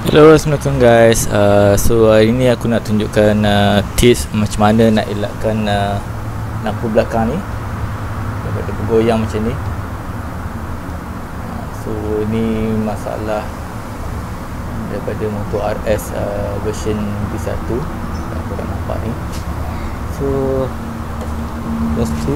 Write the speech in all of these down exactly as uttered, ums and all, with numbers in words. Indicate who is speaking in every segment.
Speaker 1: Hello, Assalamualaikum guys. uh, So hari ni aku nak tunjukkan uh, tips macam mana nak elakkan uh, lampu belakang ni daripada bergoyang macam ni. uh, So ni masalah daripada motor R S uh, version B satu yang korang nampak ni. So lepas tu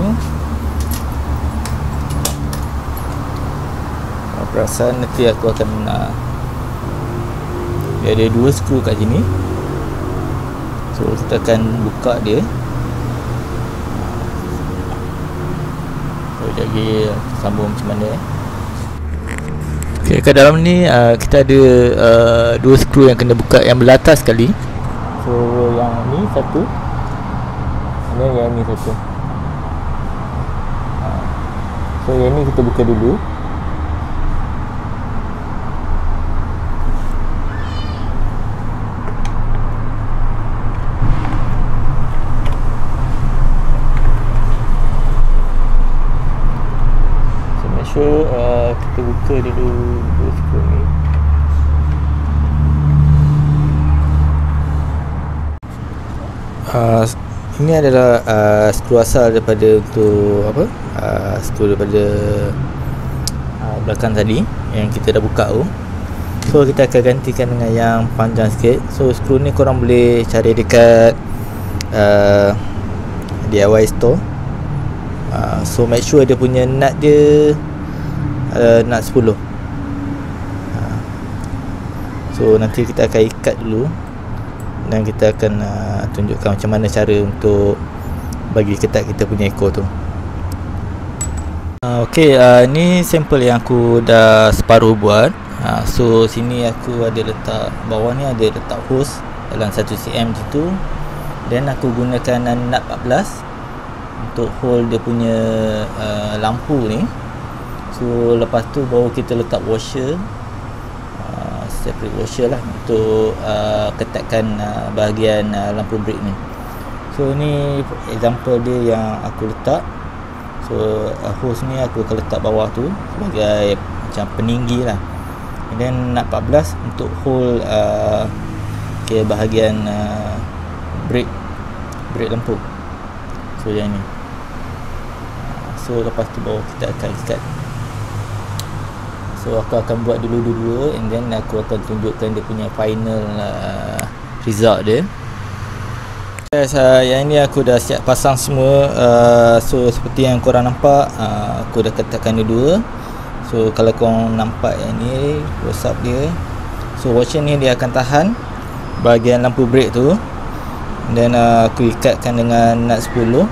Speaker 1: uh, perasan nanti aku akan uh, dia ada dua skru kat sini. So kita akan buka dia. So jadi sambung macam mana eh. Okay, kat dalam ni uh, kita ada uh, dua skru yang kena buka yang belah atas sekali. So yang ni satu, dan yang ni satu. uh, So yang ni kita buka dulu. So uh, kita buka dulu dua skru ni. Uh, ini adalah uh, skru asal daripada untuk apa? Uh, skru daripada uh, belakang tadi yang kita dah buka tu. So kita akan gantikan dengan yang panjang sikit. So skru ni korang boleh cari dekat uh, D I Y store. Uh, so make sure dia punya nut dia Uh, nut sepuluh. uh, So nanti kita akan ikat dulu, dan kita akan uh, tunjukkan macam mana cara untuk bagi ketat kita punya ekor tu. uh, Ok, uh, ni sampel yang aku dah separuh buat. uh, So sini aku ada letak, bawah ni ada letak hose dalam satu sentimeter macam tu. Dan aku gunakan nut empat belas untuk hold dia punya uh, lampu ni. So lepas tu baru kita letak washer, uh, separate washer lah untuk uh, ketatkan uh, bahagian uh, lampu brake ni. So ni example dia yang aku letak. So uh, hose ni aku akan letak bawah tu sebagai macam peninggi lah. And then nut empat belas untuk hold uh, okay, bahagian uh, brake brake lampu. So yang ni. uh, So lepas tu baru kita akan ikat. So aku akan buat dulu dua-dua, and then aku akan tunjukkan dia punya final uh, result dia. Guys, uh, yang ni aku dah siap pasang semua. uh, So seperti yang korang nampak, uh, aku dah ketatkan dia dua. So kalau korang nampak yang ni close up dia. So washer ni dia akan tahan bahagian lampu brake tu. Dan uh, aku ikatkan dengan nut sepuluh.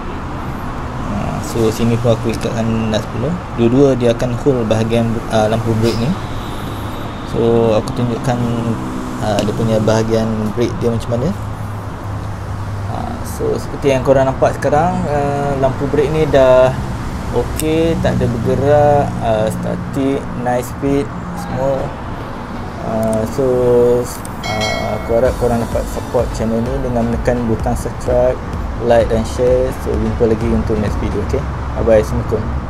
Speaker 1: So sini pun aku ikatkan nut sepuluh. Dua-dua dia akan hold bahagian uh, lampu brake ni. So aku tunjukkan uh, dia punya bahagian brake dia macam mana. uh, So seperti yang korang nampak sekarang, uh, lampu brake ni dah ok, tak ada bergerak, uh, static, nice speed semua. uh, So uh, aku harap korang dapat support channel ni dengan menekan butang subscribe, like dan share. So jumpa lagi untuk next video. Okay, bye bye, assalamualaikum.